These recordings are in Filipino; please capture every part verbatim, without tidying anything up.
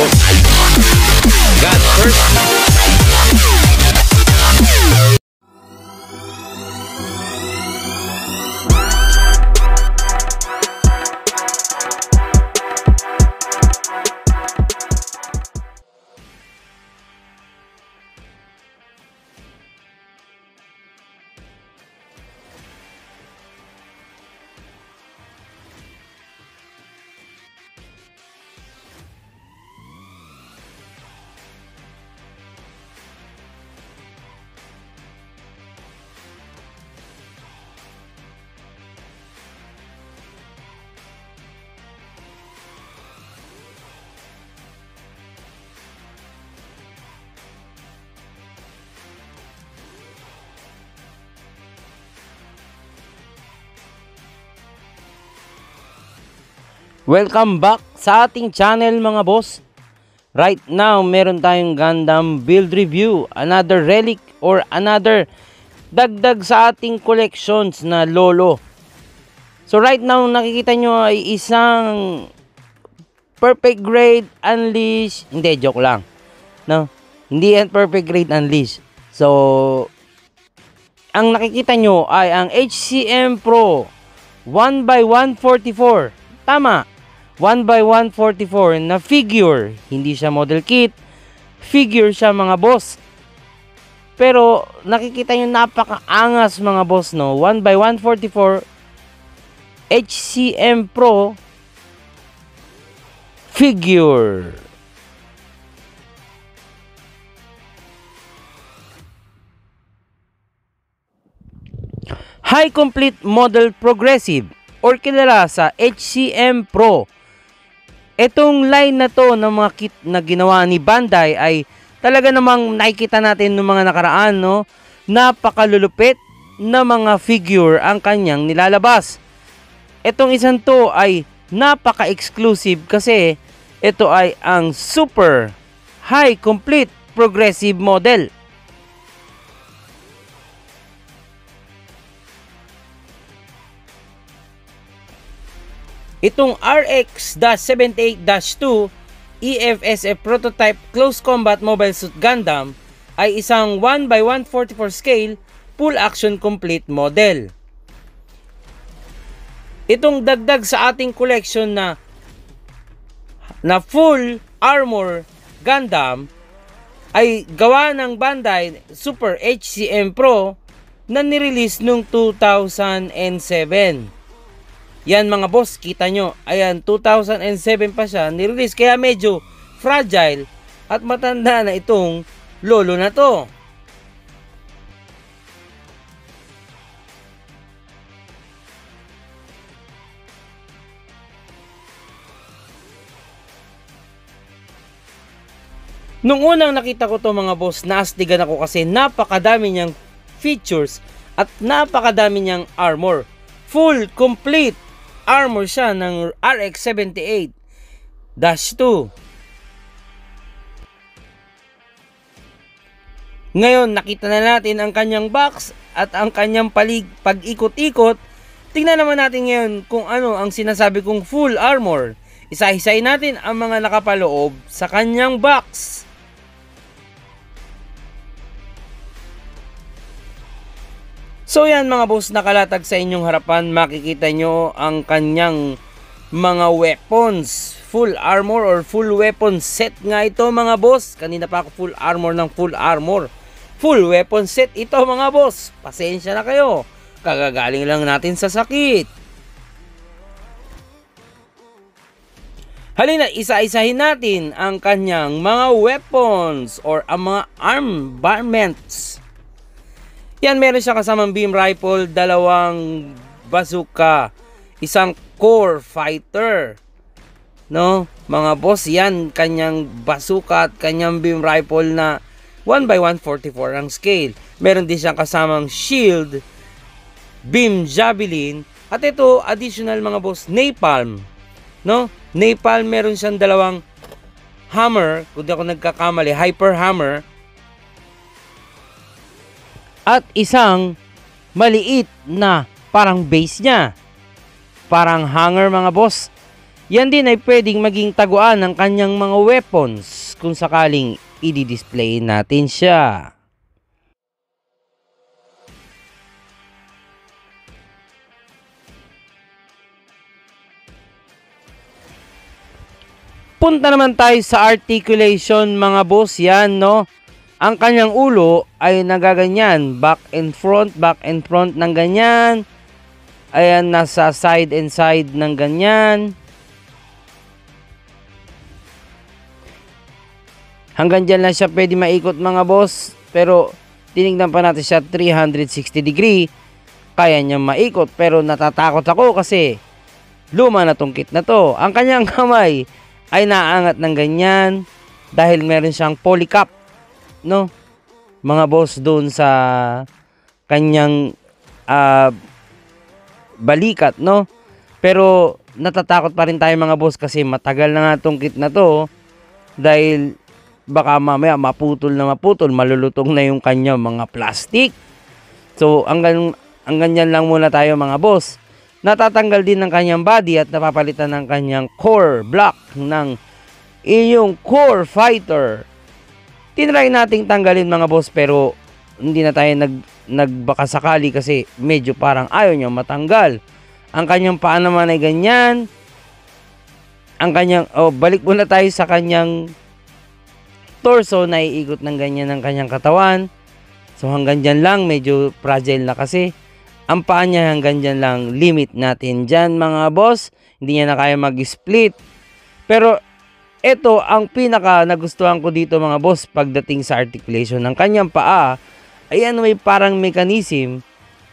boss. God first. Welcome back sa ating channel mga boss. Right now, meron tayong Gundam build review. Another relic or another dagdag sa ating collections na lolo. So right now, nakikita nyo ay isang perfect grade unleashed. Hindi, joke lang. No? Hindi yan perfect grade unleashed. So, ang nakikita nyo ay ang H C M Pro one by one forty-four. Tama. one by one forty-four na figure. Hindi siya model kit. Figure siya mga boss. Pero nakikita nyo napakaangas mga boss, no? one by one forty-four H C M Pro figure. High Complete Model Progressive or kilala sa H C M Pro. Itong line na to ng mga kit na ginawa ni Bandai ay talaga namang nakikita natin ng mga nakaraan, no? Napakalulupit na mga figure ang kanyang nilalabas. Itong isang to ay napaka-exclusive kasi ito ay ang Super High Complete Progressive Model. Itong R X seventy-eight dash two E F S F Prototype Close Combat Mobile Suit Gundam ay isang one by one forty-four scale full action complete model. Itong dagdag sa ating collection na na full armor Gundam ay gawa ng Bandai Super H C M Pro na nirelease noong two thousand seven. Yan mga boss, kita nyo. Ayan, two thousand seven pa siya nirelease. Kaya medyo fragile at matanda na itong lolo na to. Nung unang nakita ko to mga boss, naastigan ako kasi napakadami niyang features at napakadami niyang armor. Full, complete armor siya ng R X seventy-eight dash two. Ngayon, nakita na natin ang kanyang box at ang kanyang palig pag-ikot-ikot. Tingnan naman natin ngayon kung ano ang sinasabi kong full armor. Isa-isayin natin ang mga nakapaloob sa kanyang box. So yan mga boss, nakalatag sa inyong harapan, makikita nyo ang kanyang mga weapons. Full armor or full weapon set nga ito mga boss. Kanina pa ako full armor ng full armor. Full weapon set ito mga boss. Pasensya na kayo. Kagagaling lang natin sa sakit. Halina, isa-isahin natin ang kanyang mga weapons or ang mga armaments. Yan, meron siya kasamang beam rifle, dalawang bazooka, isang core fighter. No, mga boss, yan kanyang bazooka at kanyang beam rifle na one by one forty-four ang scale. Meron din siyang kasamang shield, beam javelin, at ito additional mga boss, napalm. No, napalm, meron siyang dalawang hammer, kung di ako nagkakamali, hyper hammer. At isang maliit na parang base niya. Parang hanger mga boss. Yan din ay pwedeng maging taguan ng kanyang mga weapons kung sakaling i-display natin siya. Punta naman tayo sa articulation mga boss, yan no. Ang kanyang ulo ay nagaganyan, back and front, back and front ng ganyan. Ayan, nasa side and side ng ganyan. Hanggang dyan lang siya pwede maikot mga boss. Pero tinignan pa natin siya three hundred sixty degree. Kaya niya maikot pero natatakot ako kasi luma na tong kit na to. Ang kanyang kamay ay naangat ng ganyan dahil meron siyang polycap, no? Mga boss doon sa kanyang uh, balikat, no? Pero natatakot pa rin tayo mga boss kasi matagal na nga tong kit na to dahil baka mamaya maputol na maputol, malulutong na yung kanya mga plastic. So hanggang, hanggang yan lang muna tayo mga boss. Natatanggal din ng kanyang body at napapalitan ng kanyang core block ng iyong core fighter. Tinry nating tanggalin mga boss pero hindi na tayo nag, nagbakasakali kasi medyo parang ayaw niya matanggal. Ang kanyang paa naman ay ganyan. Ang kanyang, oh, balik muna tayo sa kanyang torso na iikot ng ganyan ng kanyang katawan. So hanggang dyan lang, medyo fragile na kasi. Ang paa niya hanggang dyan lang, limit natin dyan mga boss. Hindi niya na kaya mag-split. Pero ito ang pinaka nagustuhan ko dito mga boss pagdating sa articulation ng kanyang paa. Ayan, may parang mechanism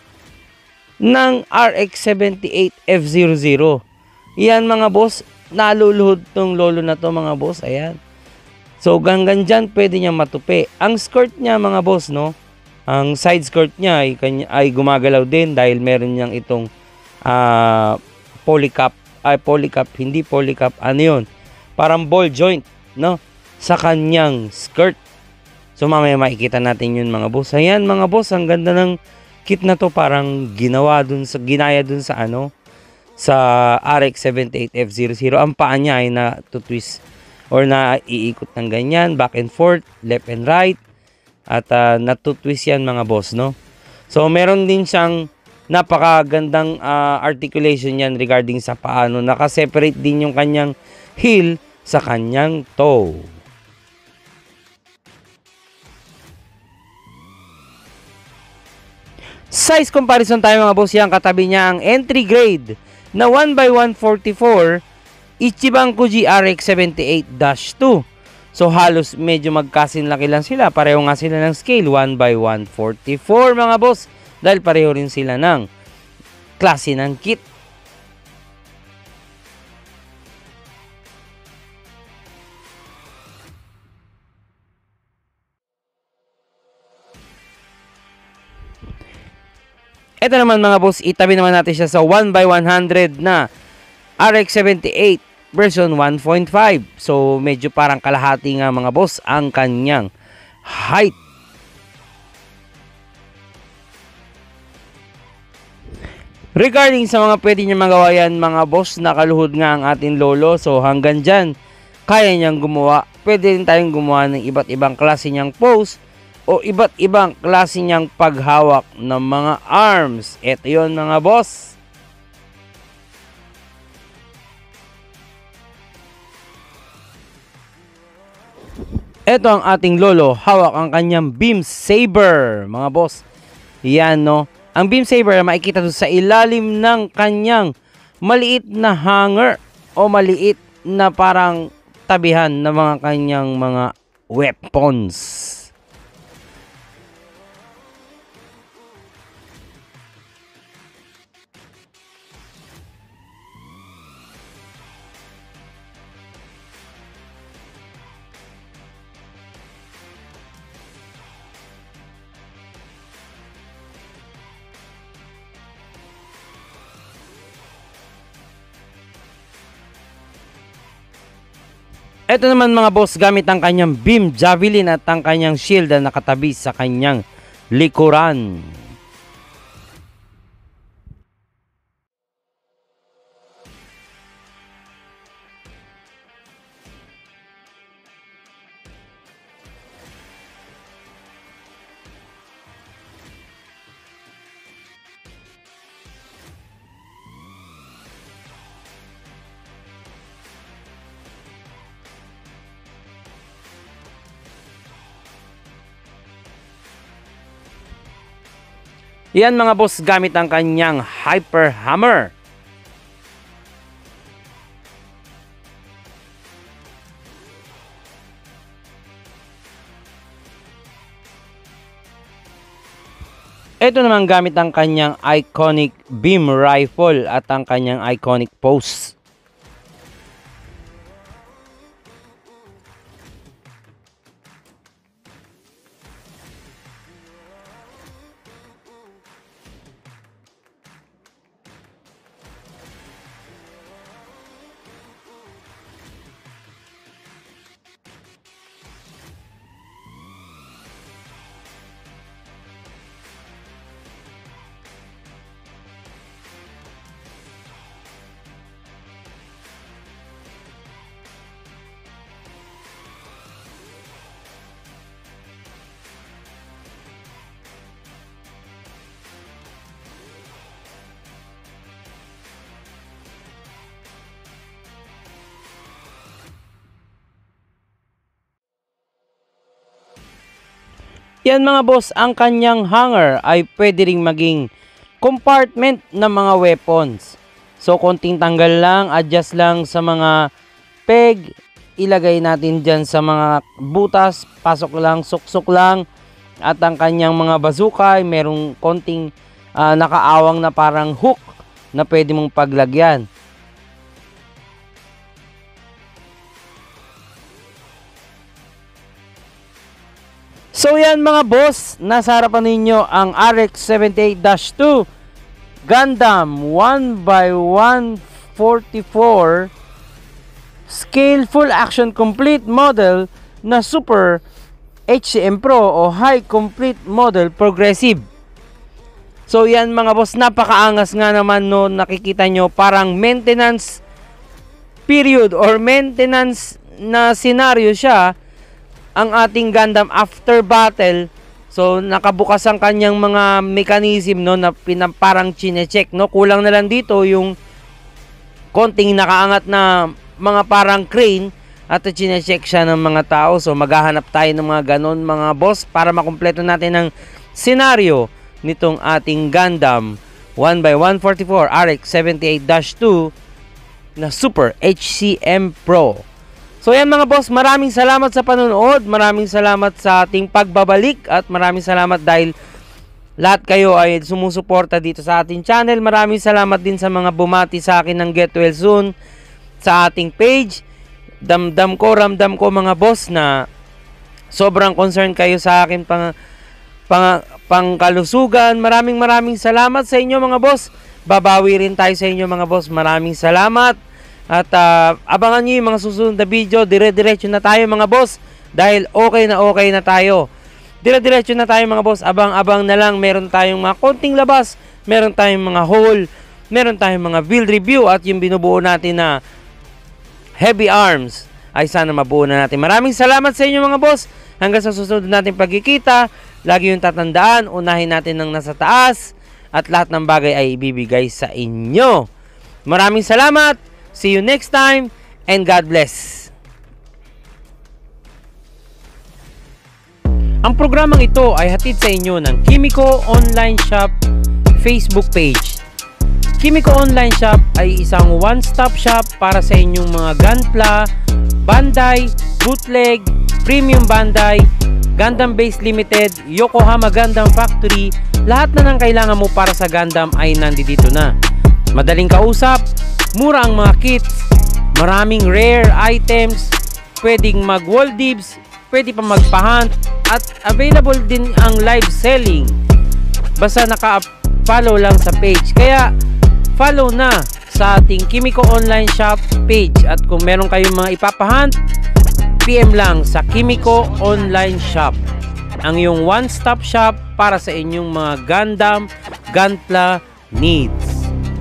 ng R X seventy-eight F zero zero. Yan mga boss, naluluhod tong lolo na to mga boss. Ayan. So hanggang dyan pwede niya matupi. Ang skirt niya mga boss, no? Ang side skirt niya ay, ay gumagalaw din dahil meron niyang itong uh, polycap, ay polycap, hindi polycap, ano yun? Parang ball joint, no? Sa kanyang skirt. So mamaya makikita natin yun mga boss. Ayan mga boss, ang ganda ng kit na to, parang ginawa dun sa, ginaya dun sa ano, sa R X seventy-eight F zero zero. Ang paa niya ay na to twist or na iikot ng ganyan, back and forth, left and right. At uh, natutwist yan mga boss, no? So meron din siyang napakagandang uh, articulation yan regarding sa paano. Nakaseparate din yung kanyang heel sa kanyang toe. Size comparison tayo mga boss, yan katabi niya ang entry grade na one by one forty-four Ichiban Kuji R X seventy-eight dash two. So halos medyo magkasinlaki lang sila. Pareho nga sila ng scale one by one forty-four mga boss. Dahil pareho rin sila ng klase ng kit. Ito naman mga boss, itabi naman natin siya sa one by one hundred na R X seventy-eight version one point five. So medyo parang kalahati nga mga boss ang kanyang height. Regarding sa mga pwede niya magawa yan mga boss, nakaluhod nga ang ating lolo. So hanggang dyan, kaya niyang gumawa. Pwede rin tayong gumawa ng iba't ibang klase niyang pose o iba't ibang klase niyang paghawak ng mga arms. Ito yun mga boss. Ito ang ating lolo, hawak ang kanyang beam saber, mga boss. Yan no. Ang beam saber makikita doon sa ilalim ng kanyang maliit na hanger o maliit na parang tabihan ng mga kanyang mga weapons. Ito naman mga boss, gamit ang kanyang beam javelin at ang kanyang shield na nakatabi sa kanyang likuran. Yan mga boss, gamit ang kanyang Hyper Hammer. Ito naman gamit ang kanyang iconic beam rifle at ang kanyang iconic pose. Yan mga boss, ang kanyang hanger ay pwede ring maging compartment ng mga weapons. So konting tanggal lang, adjust lang sa mga peg, ilagay natin dyan sa mga butas, pasok lang, suksok lang. At ang kanyang mga bazooka ay merong konting uh, nakaawang na parang hook na pwede mong paglagyan. So yan mga boss, nasa harapan ninyo ang R X seventy-eight dash two Gundam one by one forty-four Scale Full Action Complete Model na Super H C M Pro o High Complete Model Progressive. So yan mga boss, napakaangas nga naman no, nakikita nyo parang maintenance period or maintenance na scenario siya ang ating Gundam after battle. So nakabukas ang kanyang mga mechanism no na pinang, parang chine-check no. Kulang na lang dito yung konting nakaangat na mga parang crane at chine-check siya ng mga tao. So maghahanap tayo ng mga ganon mga boss para makumpleto natin ang senaryo nitong ating Gundam one by one forty-four R X seventy-eight dash two na Super H C M Pro. So yan mga boss, maraming salamat sa panonood, maraming salamat sa ating pagbabalik at maraming salamat dahil lahat kayo ay sumusuporta dito sa ating channel. Maraming salamat din sa mga bumati sa akin ng Get Well Soon sa ating page. Damdam ko, ramdam ko mga boss na sobrang concerned kayo sa akin pang, pang, pangkalusugan. Maraming maraming salamat sa inyo mga boss. Babawi rin tayo sa inyo mga boss. Maraming salamat. At uh, abangan nyo yung mga susunod na video. Dire-diretso na tayo mga boss. Dahil okay na okay na tayo. Dire-diretso na tayo mga boss. Abang-abang na lang. Meron tayong mga konting labas. Meron tayong mga haul. Meron tayong mga build review. At yung binubuo natin na heavy arms ay sana mabuo na natin. Maraming salamat sa inyo mga boss. Hanggang sa susunod natin pagkikita. Lagi yung tatandaan. Unahin natin ng nasa taas. At lahat ng bagay ay ibibigay sa inyo. Maraming salamat. See you next time, and God bless. Ang programang ito ay hatid sa inyo ng Kimiko Online Shop Facebook page. Kimiko Online Shop ay isang one-stop shop para sa inyong mga Gunpla, Bandai, Bootleg, Premium Bandai, Gundam Base Limited, Yokohama Gundam Factory. Lahat na ng kailangan mo para sa Gundam ay nandito na. Madaling kausap, mura ang mga kits, maraming rare items, pwedeng mag wall dibs, pwede pa magpa-hunt, at available din ang live selling. Basta naka-follow lang sa page. Kaya follow na sa ating Kimiko Online Shop page. At kung meron kayong mga ipapahunt, P M lang sa Kimiko Online Shop. Ang iyong one-stop shop para sa inyong mga Gundam, Gunpla needs.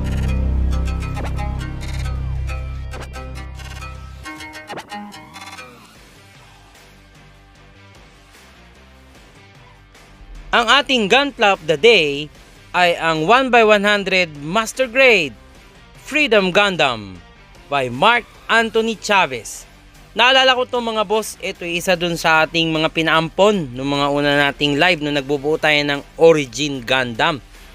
Ang ating Gunpla of the day ay ang one by one hundred Master Grade Freedom Gundam by Mark Anthony Chavez. Naalala ko to mga boss, ito ay isa dun sa ating mga pinaampon ng mga una nating live nung nagbubuo tayo ng Origin Gundam.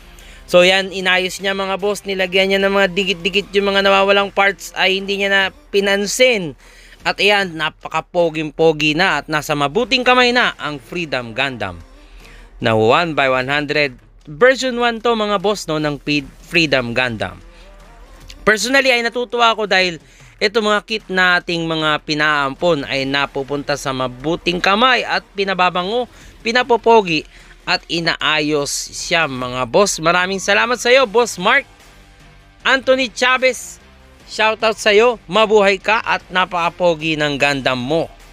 So yan, inayos niya mga boss, nilagyan niya ng mga dikit-dikit yung mga nawawalang parts ay hindi niya na pinansin. At ayan, napaka-poging-pogi na at nasa mabuting kamay na ang Freedom Gundam. Na one by one hundred, version one to mga boss no, ng Freedom Gundam. Personally ay natutuwa ako dahil ito mga kit nating mga pinaampon ay napupunta sa mabuting kamay at pinababango, pinapopogi at inaayos siya mga boss. Maraming salamat sa iyo, Boss Mark Anthony Chavez. Shoutout sa iyo, mabuhay ka at napaka-pogi ng Gundam mo.